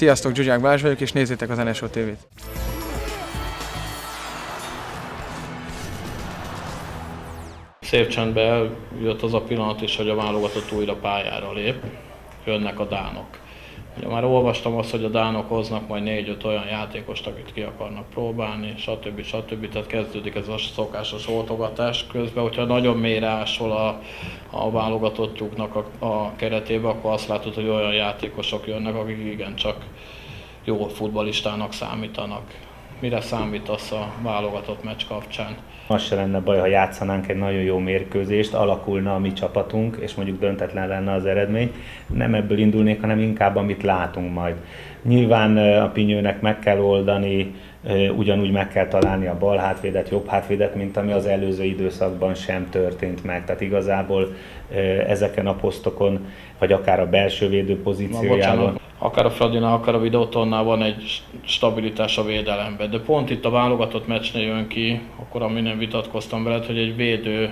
Sziasztok, Zsuzsák Balázs vagyok, és nézzétek az NSO TV-t. Szép csendben jött az a pillanat is, hogy a válogatott újra pályára lép, jönnek a dánok. Ugye már olvastam azt, hogy a dánok hoznak majd 4-5 olyan játékost, akit ki akarnak próbálni, stb. Tehát kezdődik ez a szokásos oltogatás. Közben, hogyha nagyon mélyre ásol a válogatottuknak a keretébe, akkor azt látod, hogy olyan játékosok jönnek, akik igencsak jó futballistának számítanak. Mire számítasz a válogatott meccs kapcsán? Az se lenne baj, ha játszanánk egy nagyon jó mérkőzést, alakulna a mi csapatunk, és mondjuk döntetlen lenne az eredmény. Nem ebből indulnék, hanem inkább amit látunk majd. Nyilván a Pinyőnek meg kell oldani, ugyanúgy meg kell találni a bal hátvédet, jobb hátvédet, mint ami az előző időszakban sem történt meg. Tehát igazából ezeken a posztokon, vagy akár a belső védő pozíciójában. Akár a Fradinál, akár a Videótonnál van egy stabilitás a védelemben, de pont itt a válogatott meccsnél jön ki, akkor ami nem vitatkoztam veled, hogy egy védő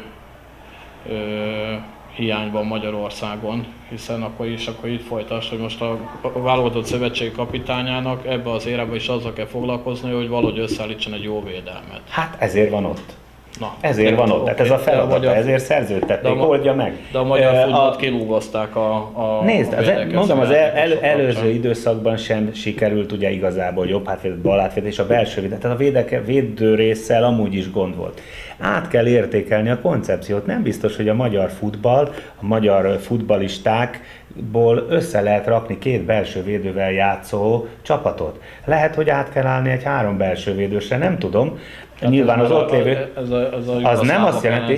hiány van Magyarországon, hiszen akkor itt folytasd, hogy most a válogatott szövetségi kapitányának ebbe az érában is azzal kell foglalkozni, hogy valahogy összeállítson egy jó védelmet. Hát ezért van ott. Na, ezért van ott, tehát ez a feladata, ezért szerződtették, oldja meg. De a magyar futballt kilúgozták a nézd, mondom, az előző időszakban sem sikerült ugye igazából jobb hátvédet, bal hátvédet és a belső védet, tehát a védő résszel amúgy is gond volt. Át kell értékelni a koncepciót, nem biztos, hogy a magyar futball, a magyar futballistákból össze lehet rakni 2 belső védővel játszó csapatot. Lehet, hogy át kell állni egy 3 belső védősre, nem tudom. Nyilván az ott lévő, az nem azt jelenti,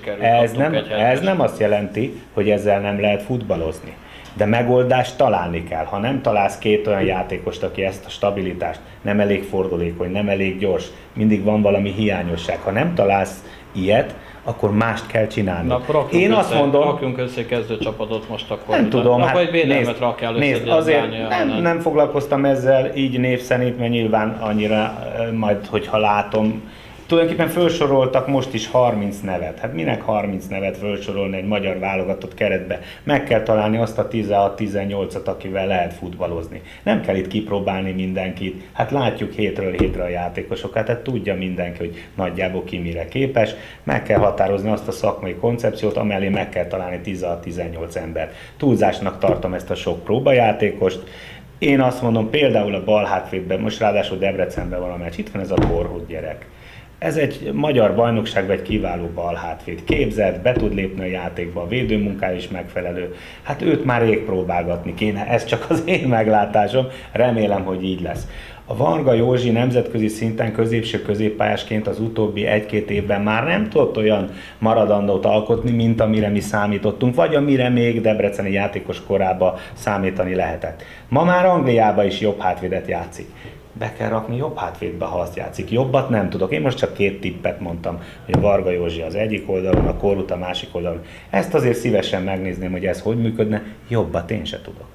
ez nem azt jelenti, hogy ezzel nem lehet futballozni. De megoldást találni kell. Ha nem találsz 2 olyan játékost, aki ezt a stabilitást, nem elég fordulékony, nem elég gyors, mindig van valami hiányosság. Ha nem találsz ilyet, akkor mást kell csinálni. Na, akkor én azt mondom, rakjunk össze kezdőcsapatot most akkor. Nem tudom, akkor egy védelmet rakjál össze. Azért nem foglalkoztam ezzel így név szerint, mert nyilván annyira majd, hogyha látom. Tulajdonképpen felsoroltak most is 30 nevet. Hát minek 30 nevet felsorolni egy magyar válogatott keretbe? Meg kell találni azt a 16-18-at, akivel lehet futballozni. Nem kell itt kipróbálni mindenkit. Hát látjuk hétről hétre a játékosokat, tehát tudja mindenki, hogy nagyjából ki mire képes. Meg kell határozni azt a szakmai koncepciót, amellé meg kell találni 16-18 embert. Túlzásnak tartom ezt a sok próbajátékost. Én azt mondom, például a bal hátvédben, most ráadásul Debrecenben van a meccs, itt van ez a Korhut gyerek. Ez egy magyar bajnokságban egy kiváló balhátvéd. Képzett, be tud lépni a játékba, a védőmunkája is megfelelő. Hát őt már rég próbálgatni kéne, ez csak az én meglátásom, remélem, hogy így lesz. A Varga Józsi nemzetközi szinten középső középpályásként az utóbbi 1-2 évben már nem tudott olyan maradandót alkotni, mint amire mi számítottunk, vagy amire még debreceni játékos korában számítani lehetett. Ma már Angliában is jobb hátvédet játszik. Be kell rakni jobb hátvédbe, ha azt játszik. Jobbat nem tudok. Én most csak 2 tippet mondtam, hogy a Varga Józsi az egyik oldalon, a Korhut a másik oldalon. Ezt azért szívesen megnézném, hogy ez hogy működne, jobbat én se tudok.